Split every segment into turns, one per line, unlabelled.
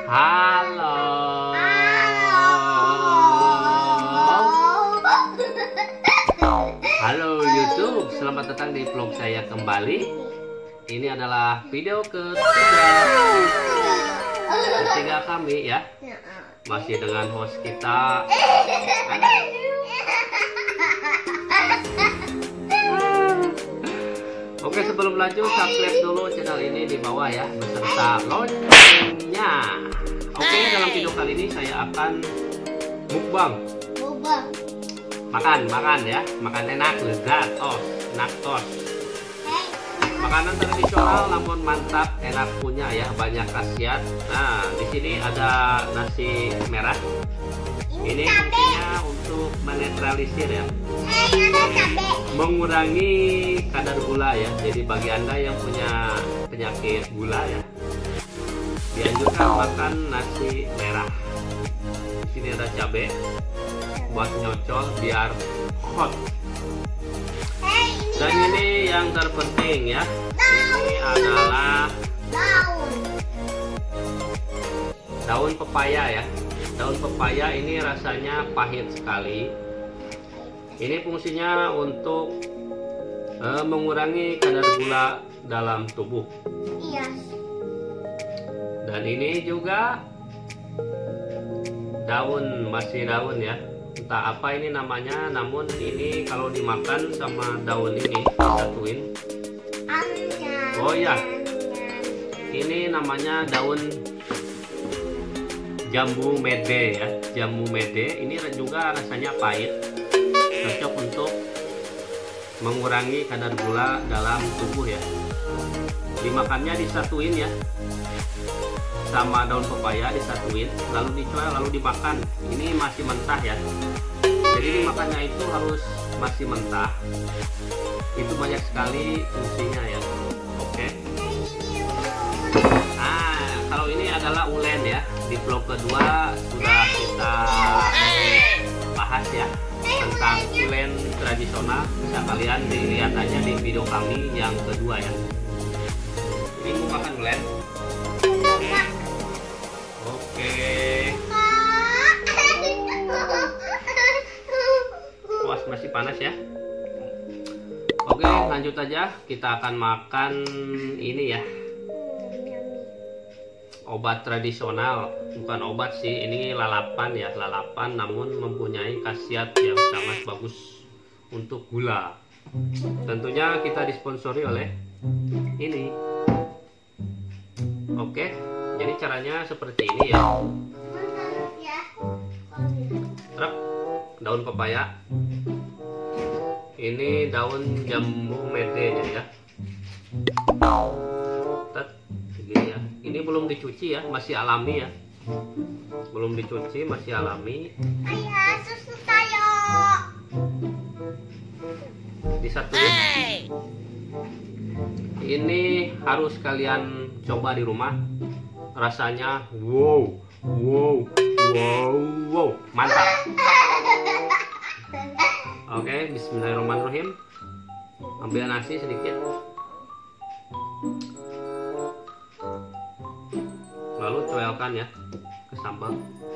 Halo. Halo YouTube, selamat datang di vlog saya kembali. Ini adalah video ketiga kami ya. Masih dengan host kita. Oke, sebelum lanjut subscribe dulu channel ini di bawah ya, beserta loncengnya. Oke, dalam video kali ini saya akan mukbang. Makan ya, makan enak, lezat, enak tos. Makanan tradisional namun mantap, enak punya ya, banyak khasiat. Nah, di sini ada nasi merah. Ini fungsinya untuk menetralisir ya, mengurangi kadar gula ya. Jadi bagi Anda yang punya penyakit gula ya, dianjurkan makan nasi merah. Di sini ada cabai buat nyocol biar hot. Dan ini yang terpenting ya, ini adalah daun pepaya ya. Daun pepaya ini rasanya pahit sekali. Ini fungsinya untuk mengurangi kadar gula dalam tubuh. Iya. Dan ini juga masih daun ya. Entah apa ini namanya, namun ini kalau dimakan sama daun ini disatuin. Oh ya, ini namanya daun jambu mede ya. Jambu mede ini juga rasanya pahit, cocok untuk mengurangi kadar gula dalam tubuh ya. Dimakannya disatuin ya, sama daun pepaya disatuin, lalu dicual, lalu dimakan. Ini masih mentah ya, jadi dimakannya itu harus masih mentah. Itu banyak sekali fungsinya ya. Oke. Nah, kalau ini adalah ulen ya. Di vlog kedua sudah kita bahas ya tentang ulen tradisional. Bisa kalian dilihat aja di video kami yang kedua ya. Ini mau makan ulen. Oke. Puas, masih panas ya. Oke, lanjut aja. Kita akan makan ini ya. Obat tradisional, bukan obat sih, ini lalapan ya, lalapan namun mempunyai khasiat yang sangat bagus untuk gula. Tentunya kita disponsori oleh ini. Oke, jadi caranya seperti ini ya. Truk, daun pepaya. Ini daun jambu mede ya. Ini belum dicuci ya, masih alami ya. Belum dicuci, masih alami.
Ayah, susu tayo.
Disatuin. Ini harus kalian coba di rumah. Rasanya wow, mantap. Oke, bismillahirrahmanirrahim. Ambil nasi sedikit. Lalu cuelkan ya ke sambal.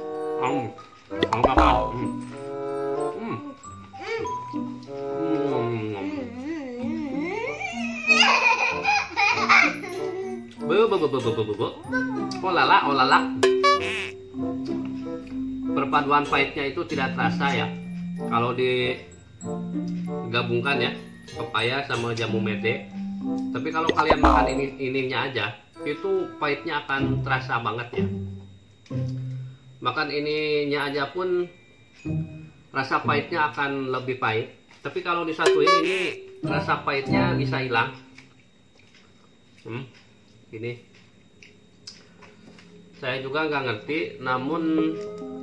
Oh lala. Perpaduan pahitnya itu tidak terasa ya kalau digabungkan ya, pepaya sama jambu mede. Tapi kalau kalian makan ininya aja, itu pahitnya akan terasa banget ya. Makan ininya aja pun rasa pahitnya akan lebih pahit. Tapi kalau disatuin ini rasa pahitnya bisa hilang. Ini saya juga nggak ngerti, namun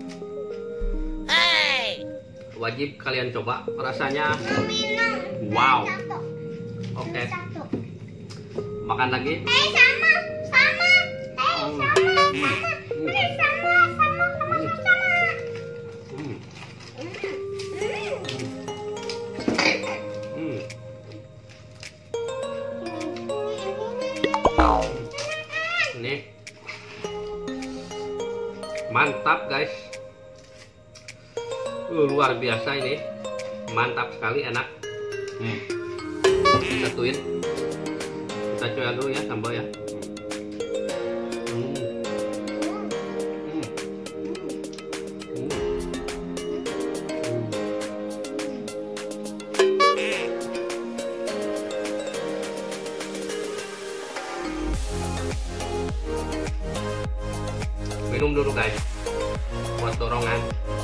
wajib kalian coba. Rasanya wow. Oke. Makan lagi. Ini Mantap guys. Luar biasa ini. Mantap sekali, enak. Satuin. Kita coba dulu ya sambal ya. Minum dulu guys, buat dorongan.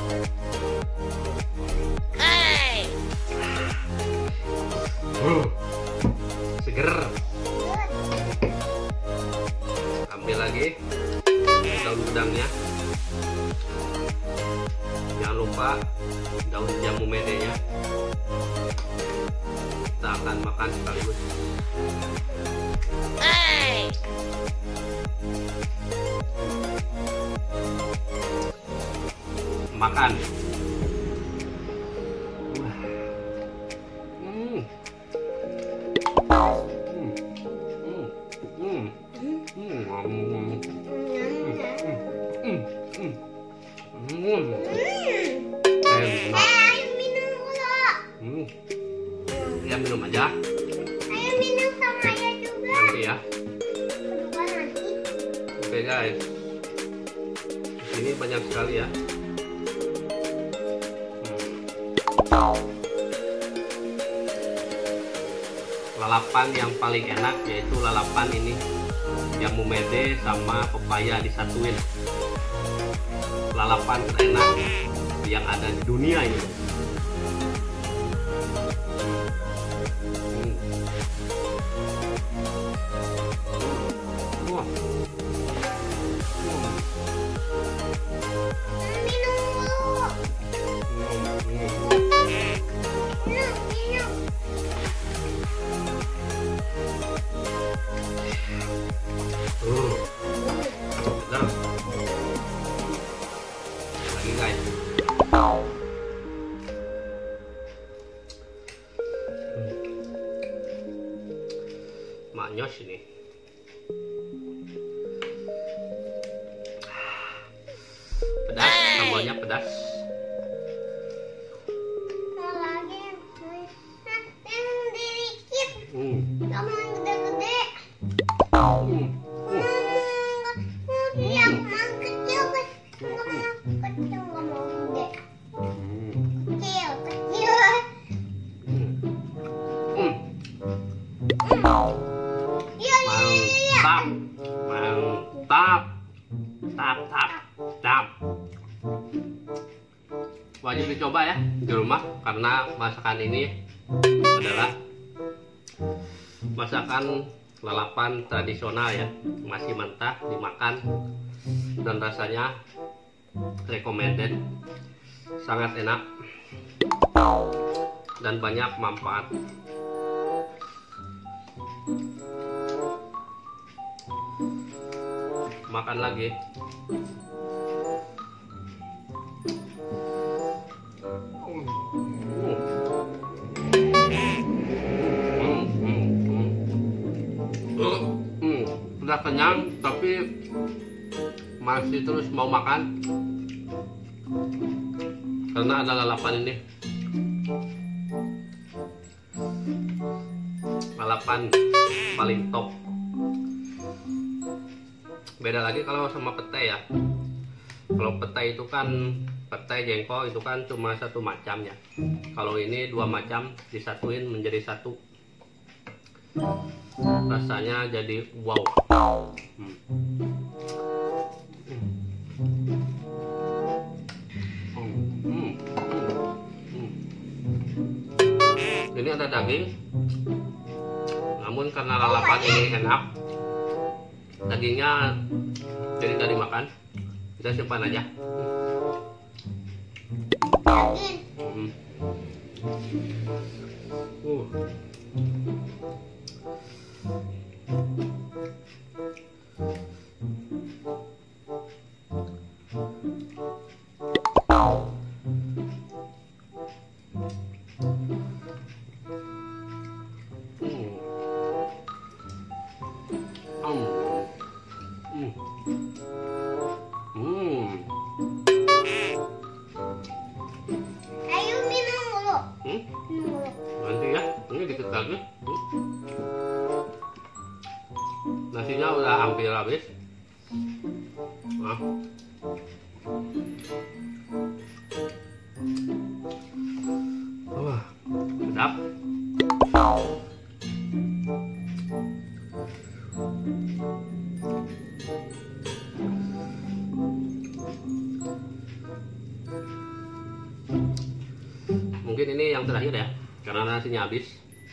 Seger. Ambil lagi daun udangnya. Jangan lupa daun jamu medenya. Kita akan makan sekaligus. Makan.
Ayo minum dulu.
Ya minum aja.
Ayo minum sama ayah juga.
Nanti ya.
Berdua nanti.
Oke guys. Ini banyak sekali ya. Lalapan yang paling enak yaitu lalapan ini jamu mede sama pepaya disatuin. Lalapan terenak yang ada di dunia ini. Wah.
Minum dulu. Minum.
Seger. Lagi guys. Maknyos ini. Pedas, sambalnya pedas.
Mau lagi. Minum dikit. Kamu yang gede-gede. Yang mau kecil kan? Nggak mau kecil, nggak mau gede. Kecil. Iya.
Mantap. Tap. Wajib dicoba ya di rumah karena masakan ini adalah masakan lalapan tradisional ya, masih mentah dimakan dan rasanya recommended, sangat enak dan banyak manfaat. Makan lagi. Udah kenyang tapi masih terus mau makan karena ada lalapan ini. Lalapan paling top. Beda lagi kalau sama petai ya. Kalau petai itu kan, petai jengkol itu kan cuma satu macam ya. Kalau ini dua macam disatuin menjadi satu. Rasanya jadi wow. Ini ada daging, namun karena lalapan ini enak, dagingnya jadi nggak dimakan, kita simpan aja. Nah. Wah, sedap. Mungkin ini yang terakhir ya, karena nasinya habis.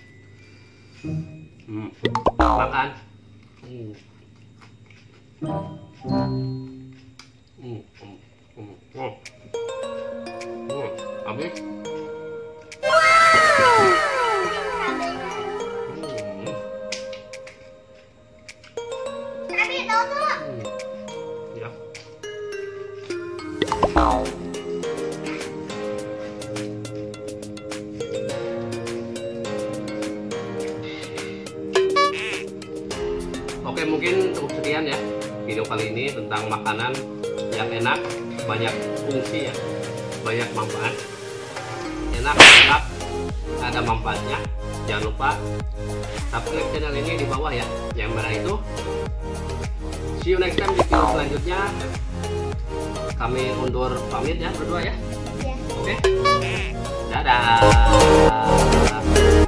Makan. Habis.
Tapi Dodo.
Ya. Oke, mungkin cukup sekian ya video kali ini tentang makanan yang enak, banyak fungsi ya, banyak manfaat. Enak, lengkap, ada manfaatnya. Jangan lupa subscribe channel ini di bawah ya, yang merah itu. See you next time di video selanjutnya. Kami undur pamit ya berdua ya.
Ya.
Oke. Dadah.